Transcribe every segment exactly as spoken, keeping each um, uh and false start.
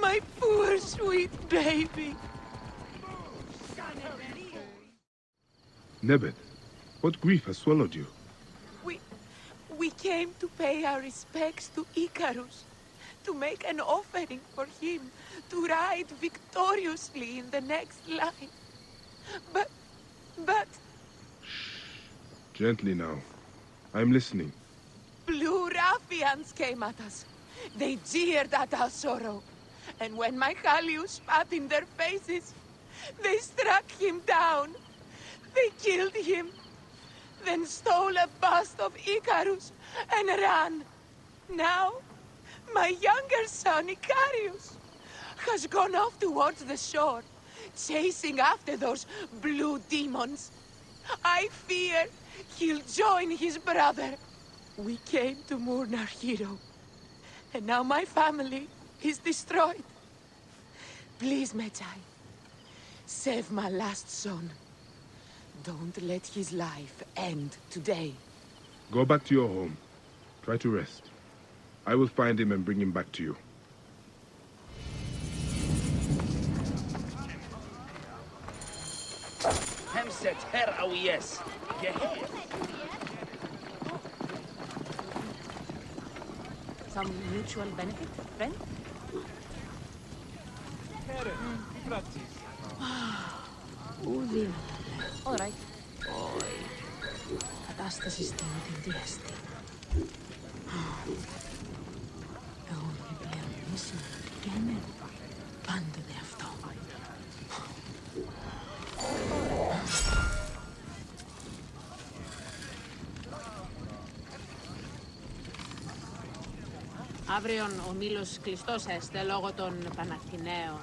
My poor sweet baby. Nebet, what grief has swallowed you? We... we came to pay our respects to Icarus. To make an offering for him to ride victoriously in the next line. But... but... Gently now. I'm listening. Blue ruffians came at us. They jeered at our sorrow. And when Michaelius spat in their faces, they struck him down. They killed him. Then stole a bust of Icarus and ran. Now, my younger son, Icarius, has gone off towards the shore, chasing after those blue demons. I fear he'll join his brother. We came to mourn our hero, and now my family is destroyed. Please, Medjay, save my last son. Don't let his life end today. Go back to your home. Try to rest. I will find him and bring him back to you. Hemset her auies. Gehe. Some mutual benefit, friend? Udi. All right. Oi. Κατάσταση στέλνει την διέστη. Εγώ είμαι πλέον μισή και είμαι πάντοτε αυτό. Αύριον ο Μήλος κλειστός έστε λόγω των Παναθηναίων.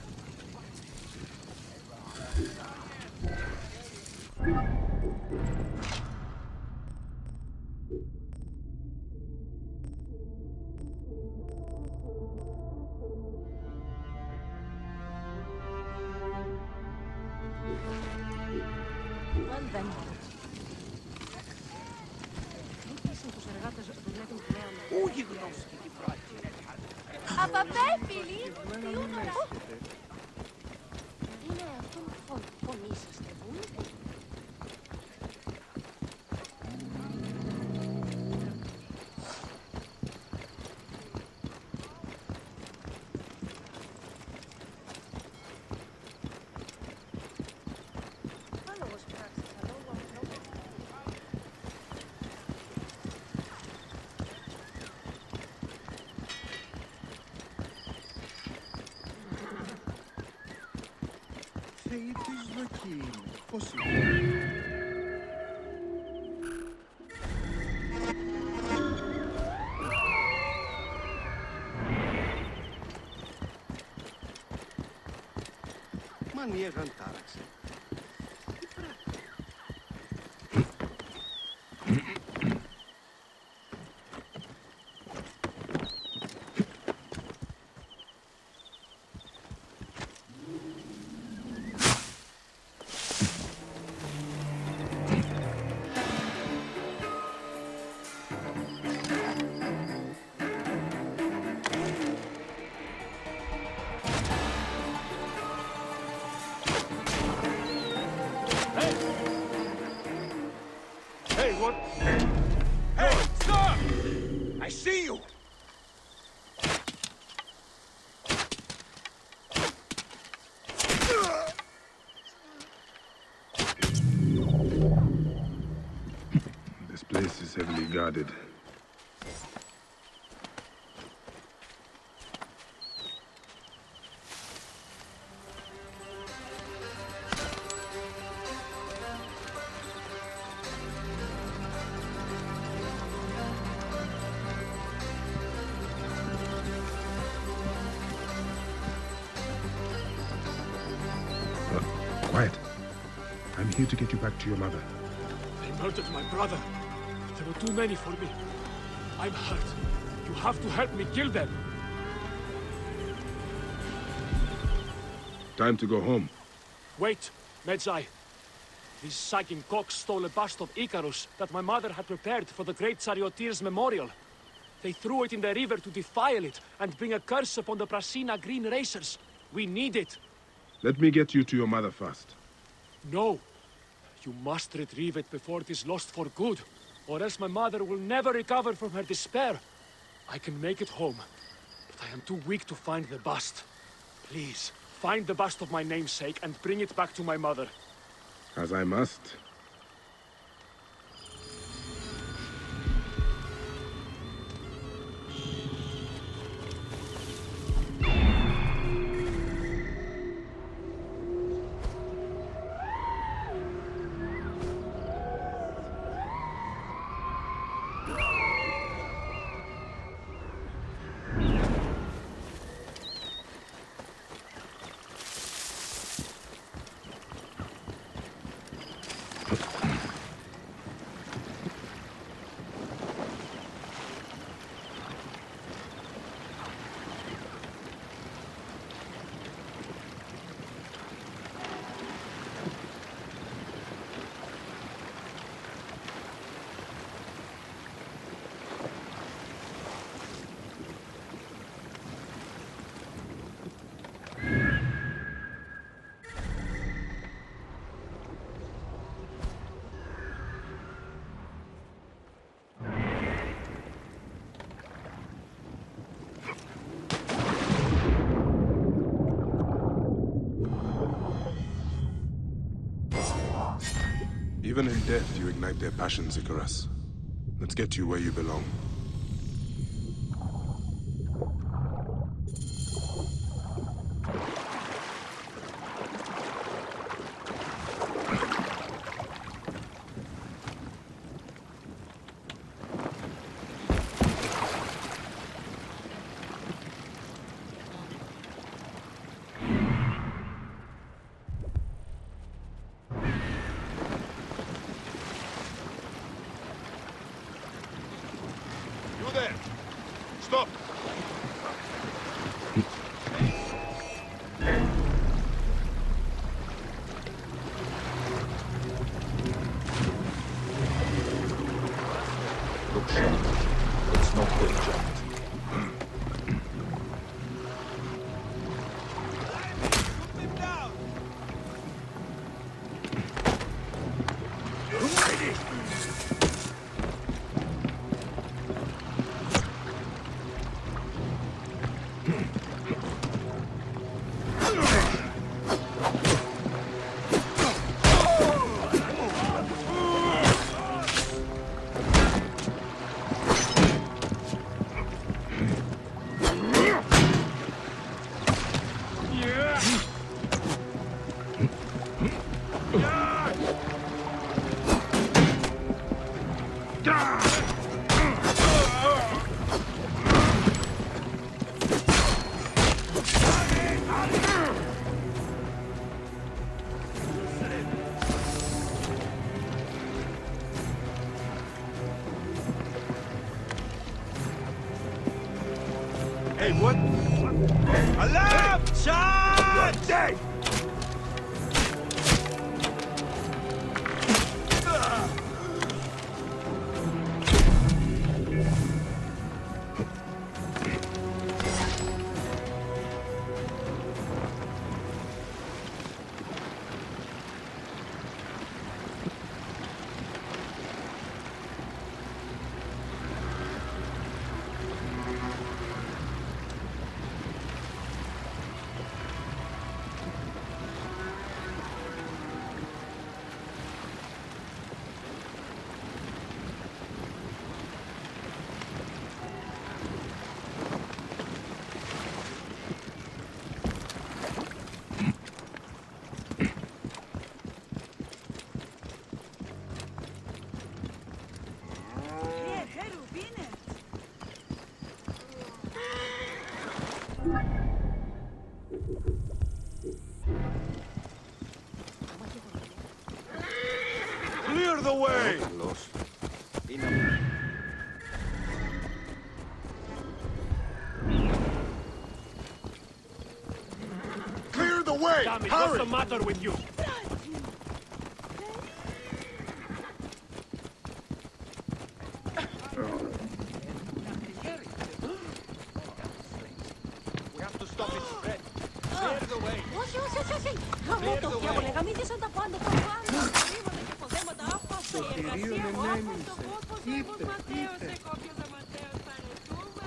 Ούγι γνώσκει τη φράκη. Απαπέφυλοι! Τι ούνορα! Είναι αυτόν φων, φωνήσαστε βούν. Μανιέγαν τάραξε. I see you! This place is heavily guarded. Quiet. I'm here to get you back to your mother. They murdered my brother. There were too many for me. I'm hurt. You have to help me kill them. Time to go home. Wait, Medjay. These sagging cocks stole a bust of Icarus that my mother had prepared for the great charioteer's memorial. They threw it in the river to defile it and bring a curse upon the Prasina Green Racers. We need it. Let me get you to your mother first. No. You must retrieve it before it is lost for good, or else my mother will never recover from her despair. I can make it home, but I am too weak to find the bust. Please, find the bust of my namesake and bring it back to my mother. As I must. Even in death, you ignite their passions, Icarus. Let's get you where you belong. Stop! Look sharp. Let's not get jumped. Hey, what? Alarm! Charge! Dead! Clear the way! Clear the way! Damn it, Hurry! what's the matter with you? have to stop its spread. Clear the way. Όχι, όχι, όχι, όχι. Γαμώ το διάβολε, γαμήθησαν τα πάντα, τα πάντα. Περίμενε και ποδέματα, άφασε η εργασία μου, άφασε το φως, Δήμος Ματέος, σε κόπιος ο Ματέος, παρετούμε.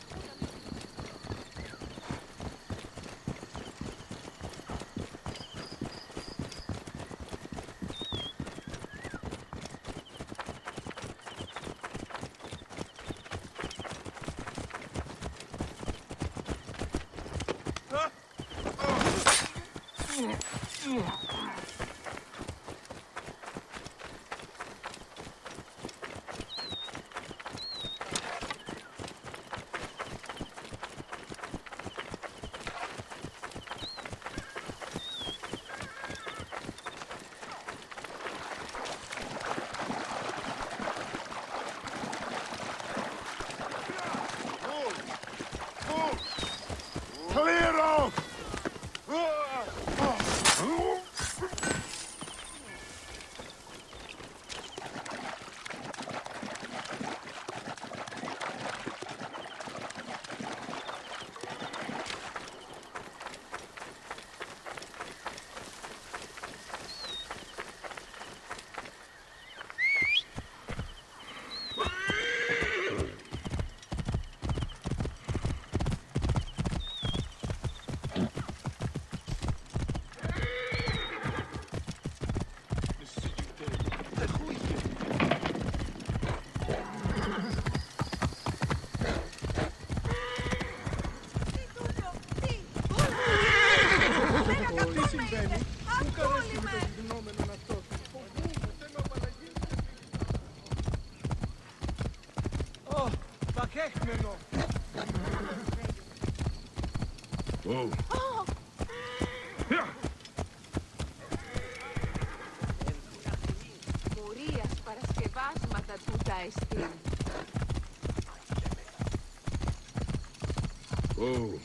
Clear off! Whoa. Oh. Yeah. Μουρίας παρασκευάσματα τούτα εστίν. Whoa.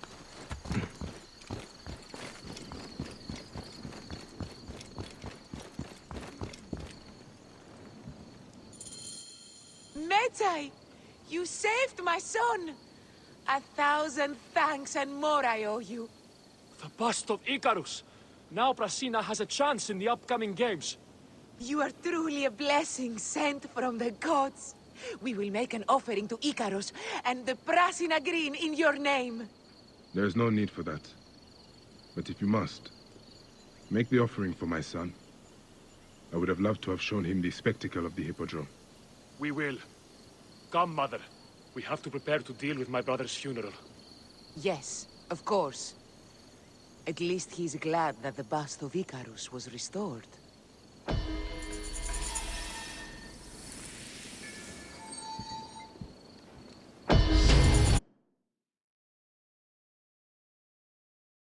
Medjay, you saved my son. A thousand thanks and more I owe you. The bust of Icarus! Now Prasina has a chance in the upcoming games. You are truly a blessing sent from the gods. We will make an offering to Icarus and the Prasina Green in your name. There is no need for that. But if you must, make the offering for my son. I would have loved to have shown him the spectacle of the Hippodrome. We will. Come, Mother. We have to prepare to deal with my brother's funeral. Yes, of course. At least he's glad that the bust of Icarus was restored.